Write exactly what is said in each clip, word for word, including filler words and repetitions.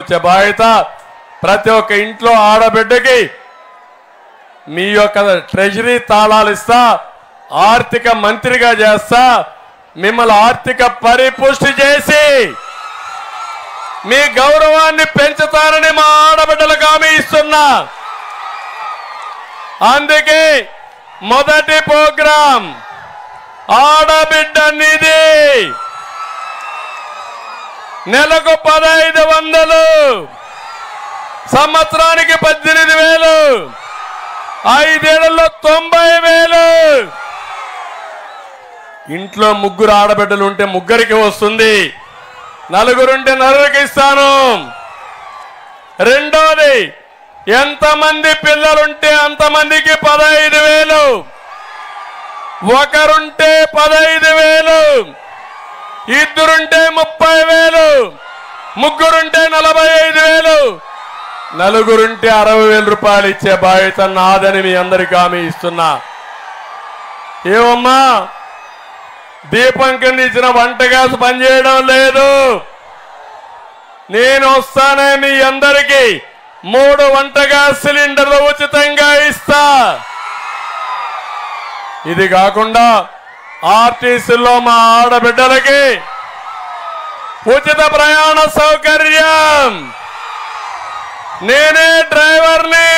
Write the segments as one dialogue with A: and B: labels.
A: తీసుకొచ్చే బాధ్యత ప్రతి ఒక్క ఇంట్లో ఆడబిడ్డకి మీ యొక్క ట్రెజరీ తాళాలు ఇస్తా, ఆర్థిక మంత్రిగా చేస్తా, మిమ్మల్ని ఆర్థిక పరిపుష్టి చేసి మీ గౌరవాన్ని పెంచుతారని మా ఆడబిడ్డలకు హామీ ఇస్తున్నా. అందుకే మొదటి ప్రోగ్రాం ఆడబిడ్డ నిధి నెలకు పదహైదు వందలు, సంవత్సరానికి పద్దెనిమిది వేలు, ఐదేళ్లలో తొంభై వేలు. ఇంట్లో ముగ్గురు ఆడబిడ్డలు ఉంటే ముగ్గురికి వస్తుంది, నలుగురుంటే నలుగురికి ఇస్తాను. రెండోది, ఎంతమంది పిల్లలుంటే అంతమందికి పదహైదు వేలు, ఒకరుంటే పదహైదు వేలు, ఇద్దరుంటే ముప్పై వేలు, ముగ్గురుంటే నలభై ఐదు వేలు, నలుగురుంటే అరవై వేల రూపాయలు ఇచ్చే బాధ్యత నాదని మీ అందరికీ హామీ ఇస్తున్నా. ఏమమ్మా, దీపం కింద ఇచ్చిన వంట గ్యాస్ పనిచేయడం లేదు. నేను వస్తానే మీ అందరికీ మూడు వంట గ్యాస్ సిలిండర్లు ఉచితంగా ఇస్తా. ఇది కాకుండా ఆర్టీసీలో మా ఆడబిడ్డలకి ఉచిత ప్రయాణ సౌకర్యం. నేనే డ్రైవర్ని,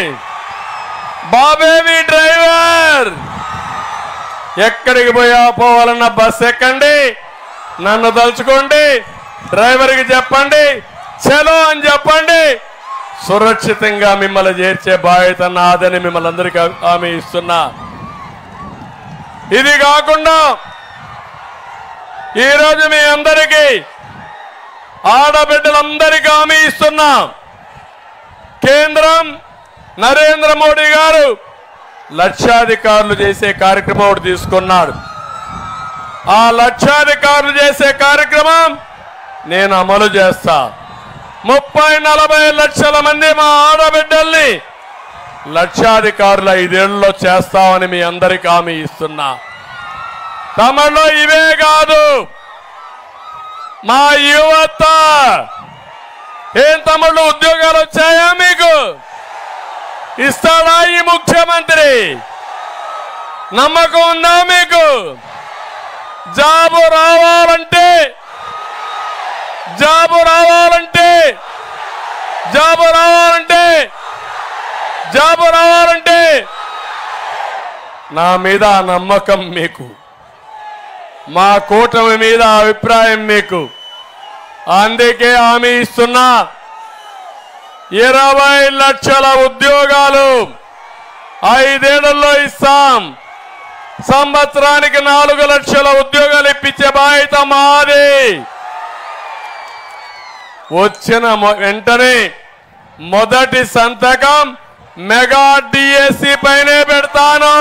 A: బాబేవి డ్రైవర్. ఎక్కడికి పోయా పోవాలన్న బస్ ఎక్కండి, నన్ను తలుచుకోండి, డ్రైవర్కి చెప్పండి, చలో అని చెప్పండి, సురక్షితంగా మిమ్మల్ని చేర్చే బాధ్యత నాదని మిమ్మల్ని అందరికీ హామీ ఇస్తున్నా. ఇది కాకుండా ఈరోజు మీ అందరికీ ఆడబిడ్డలందరికీ హామీ ఇస్తున్నా. కేంద్రం నరేంద్ర మోడీ గారు లక్షాధికారులు చేసే కార్యక్రమం ఒకటి తీసుకున్నాడు. ఆ లక్షాధికారులు చేసే కార్యక్రమం నేను అమలు చేస్తా. ముప్పై నలభై లక్షల మంది మా ఆడబిడ్డల్ని లక్షాధికారులు ఐదేళ్లలో చేస్తామని మీ అందరికీ హామీ ఇస్తున్నా. తమలో ఇవే కాదు, మా యువత ఏం తమ్ముళ్ళు ఉద్యోగాలు వచ్చాయా మీకు? ఇస్తాడా ఈ ముఖ్యమంత్రి? నమ్మకం ఉందా మీకు? జాబు రావాలంటే జాబు రావాలంటే జాబు రావాలంటే జాబు రావాలంటే నా మీద నమ్మకం మీకు, మా కూటమి మీద అభిప్రాయం మీకు. అందుకే హామీ ఇస్తున్నా, ఇరవై లక్షల ఉద్యోగాలు ఐదేళ్లలో ఇస్తాం. సంవత్సరానికి నాలుగు లక్షల ఉద్యోగాలు ఇప్పించే బాధ్యత మాది. వచ్చిన వెంటనే మొదటి సంతకం మెగా డిఎస్సి పైనే పెడతాను.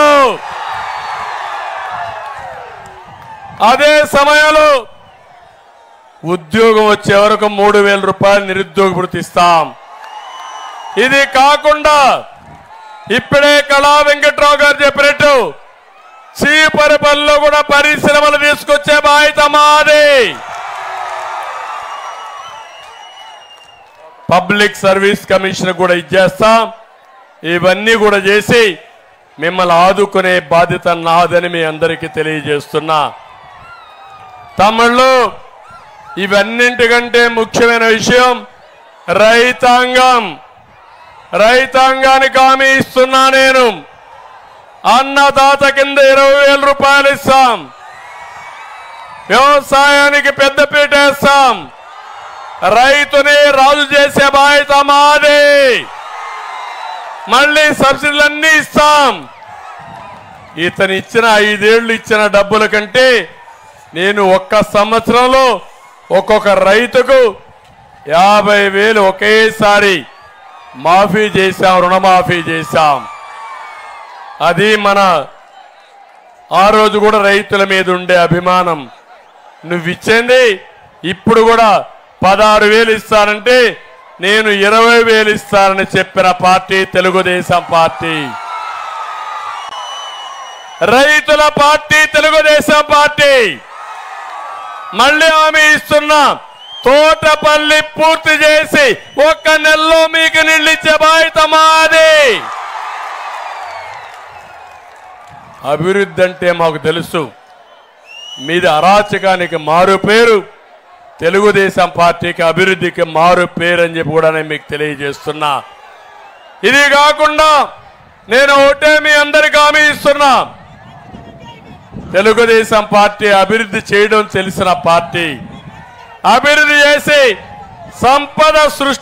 A: అదే సమయంలో ఉద్యోగం వచ్చే వరకు మూడు వేల రూపాయలు నిరుద్యోగ భృతి ఇస్తాం. ఇది కాకుండా ఇప్పుడే కళా వెంకట్రావు గారు చెప్పినట్టు చీపరిపల్లిలో కూడా పరిశ్రమలు తీసుకొచ్చే బాధ్యత మాది. పబ్లిక్ సర్వీస్ కమిషన్ కూడా ఇచ్చేస్తాం. ఇవన్నీ కూడా చేసి మిమ్మల్ని ఆదుకునే బాధ్యత నాదని మీ అందరికీ తెలియజేస్తున్నా. తమిళ్లు ఇవన్నింటికంటే ముఖ్యమైన విషయం రైతాంగం. రైతాంగానికి హామీ ఇస్తున్నా. నేను అన్నదాత కింద ఇరవై వేల రూపాయలు ఇస్తాం. వ్యవసాయానికి పెద్దపీట వేస్తాం. రైతుని రాజు చేసే బాధ్యత మాది. మళ్ళీ సబ్సిడీలన్నీ ఇస్తాం. ఇతను ఇచ్చిన ఐదేళ్లు ఇచ్చిన డబ్బుల కంటే నేను ఒక్క సంవత్సరంలో ఒక్కొక్క రైతుకు యాభై వేలు ఒకేసారి మాఫీ చేశాం, రుణమాఫీ చేశాం. అది మన ఆ రోజు కూడా రైతుల మీద ఉండే అభిమానం. నువ్వు ఇచ్చింది ఇప్పుడు కూడా పదహారు వేలు ఇస్తానంటే నేను ఇరవై వేలు ఇస్తానని చెప్పిన పార్టీ తెలుగుదేశం పార్టీ. రైతుల పార్టీ తెలుగుదేశం పార్టీ. మళ్ళీ హామీ ఇస్తున్నా, తోటపల్లి పూర్తి చేసి ఒక్క నెలలో మీకు నీళ్ళు ఇచ్చే బాధ్యత మాది. అభివృద్ధి అంటే మాకు తెలుసు, మీది అరాచకానికి మారు పేరు, తెలుగుదేశం పార్టీకి అభివృద్ధికి మారు పేరు అని చెప్పి కూడా నేను మీకు తెలియజేస్తున్నా. ఇది కాకుండా నేను ఒకటే మీ అందరికీ హామీ ఇస్తున్నా, తెలుగుదేశం పార్టీ అభివృద్ధి చేయడం తెలిసిన పార్టీ, అభివృద్ధి చేసి సంపద సృష్టి